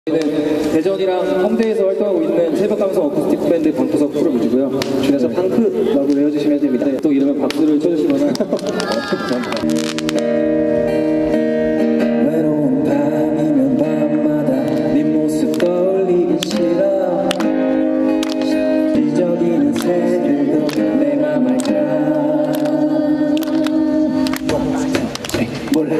저희는 대전이랑 홍대에서 활동하고 있는 새벽감성 어쿠스틱 밴드 방구석 프로뮤직이고요. 줄여서 팡크라고 외워주시면 됩니다. 또 이러면 박수를 쳐주시거나 외로운 밤이면 밤마다 네 모습 떠올리기 싫어. 뒤적이는 새들도 내 맘 알까. 몰라.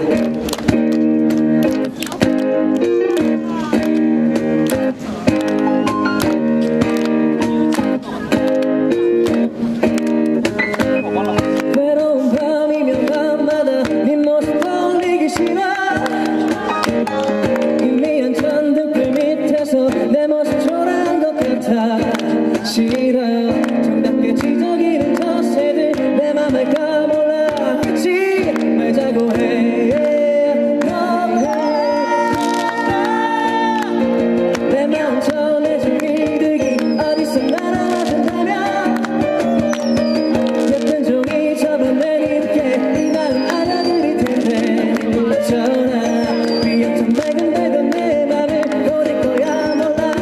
싫어요. 정답게 지저귀는 저 새들 내 맘 알까 몰라. 하지 말자고 해. 내 마음 전해줄 비둘기 어디서 날아와준다면 예쁜 종이 접어낸 이렇게 이 마음 알아들일 텐데 전화 귀엽던 밝은 내 맘을 보낼 거야 몰라.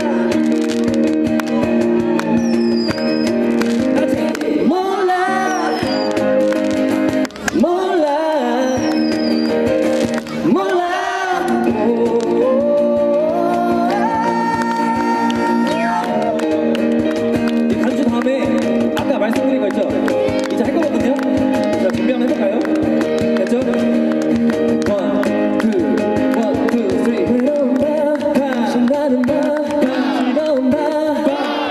말씀드린 거 있죠? 이제 할 거거든요? 자, 준비 한번 해볼까요? 됐죠? 1, 2, 3 외로운 밤 신나는 밤 즐거운 밤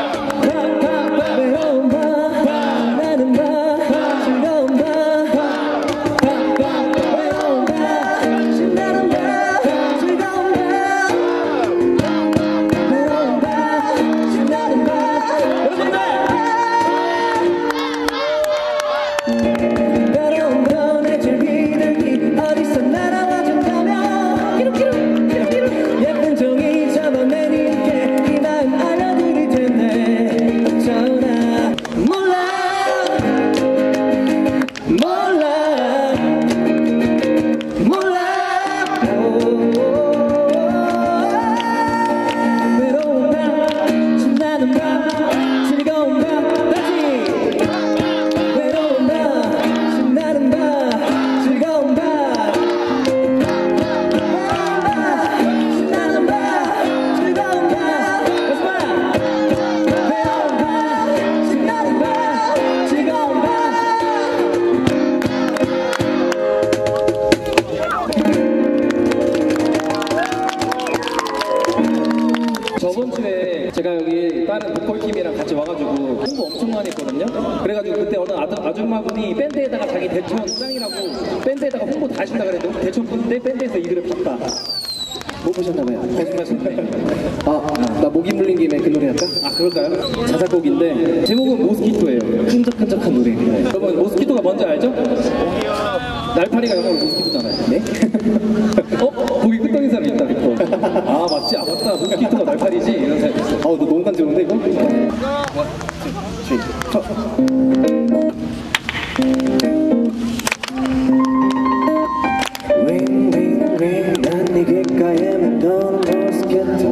외로운 밤 신나는 밤 즐거운 밤 외로운 밤 신나는 밤 즐거운 밤 외로운 밤 신나는 밤 외로운 보내줄 비둘기 어디서 날아와준다면 예쁜 종이 접어낸 이렇게 이 마음 알려드릴 텐데 전화 몰라 외로운 밤 신나는 밤 즐거운 밤 저번 주에 제가 여기 다른 보컬팀이랑 같이 와가지고 홍보 엄청 많이 했거든요. 그래가지고 그때 어느 아줌마분이 밴드에다가 자기 대천 짱이라고 밴드에다가 홍보 다 하신다 그랬는데 대천 분인데 밴드에서 이 노래 봤다. 못 보셨나봐요. 거짓말하셨네. 나 목이 물린 김에 그 노래 할까? 그럴까요? 자작곡인데 제목은 모스키토예요. 끈적끈적한 노래. 여러분 모스키토가 뭔지 알죠? 날파리가 영어로 모스키토잖아요. 네? 거기 끄떡인 사람 있다. 맞지? 맞다. 모스키토가 날파리지? 이런 사람 있어. 너 너무 간지러운데 이거? 윙윙윙 난 네 귓가에 맴도는 모스키토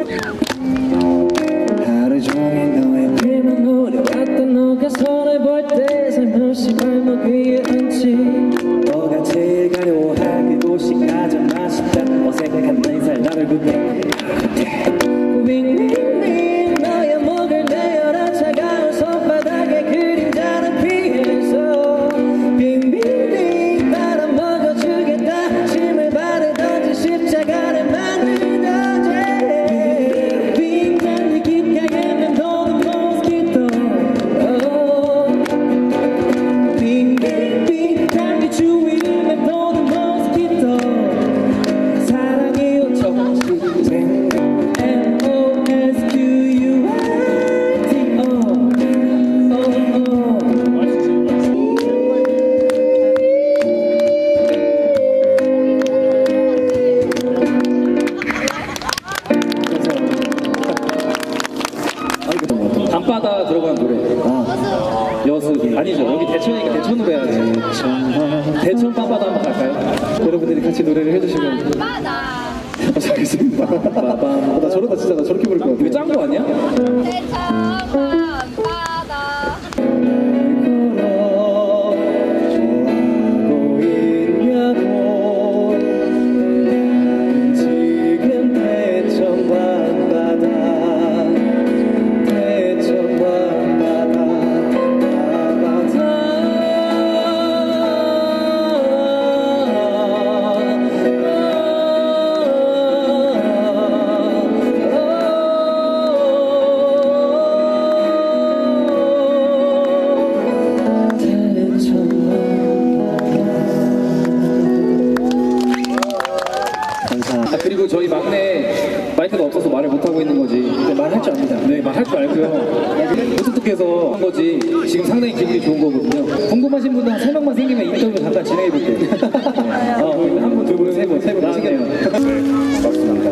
하루 종일 너의 필만 노려봤던 너가 손을 볼 때 살며시 발목 위에 앉지 너가 제일 가려워할 그곳이 가장 맛있다 어색한 내 인사에 나를 굳게 윙윙윙 너의 목을 내어라 차가운 손바닥에 그림자를 피해서 빙빙빙 바람 먹어주겠다 짐을 바르던지 십자가를 만들던지 빙빙 귓가에 맴도는 모스키토 빙빙빙 감기 주위를 맴도는 모스키토 사랑이 어쩌지 밤바다 들어간 노래. 여수 아니죠. 여기 대천이니까 대천으로 해야지. 대천 밤바다 한번 갈까요? 여러분들이 같이 노래를 해주시면. 하겠습니다. 나 저러다 진짜 나 저렇게 부를 것 같아. 이거 짠 거 아니야? 그리고 저희 막내 마이크가 없어서 말을 못하고 있는 거지. 네, 말할 줄 압니다. 네, 말할 줄 알고요. 무뚝뚝해서 한 거지. 지금 상당히 기분이 좋은 거거든요. 궁금하신 분은 한 3명만 생기면 인터뷰 잠깐 진행해 볼게요. 한 분, 두 분, 세 분, 나왔네요. 네, 고맙습니다.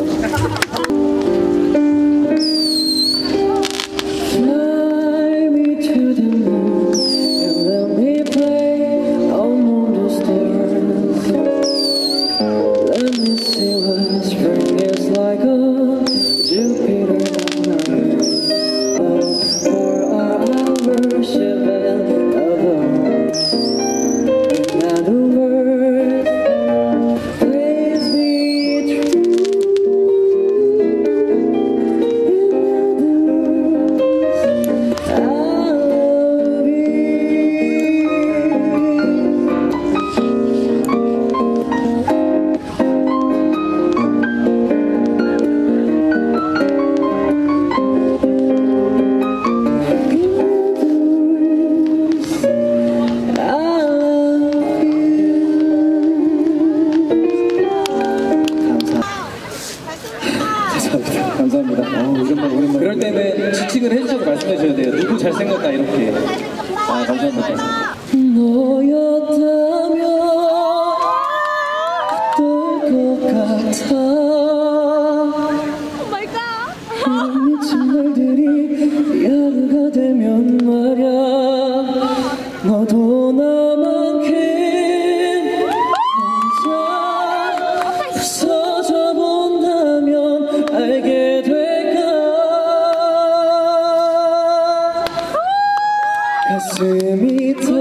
감사합니다. 오랜만에. 그럴 때는 지칭을 해주셔서 말씀해 주셔야 돼요. 누구 잘생겼다 이렇게. 감사합니다. 너였다면 어떨 것 같아. 미친 날들이 야구가 되면 말야. 너도 나만큼 혼자 부서져 본다면 알게 될까. 가슴이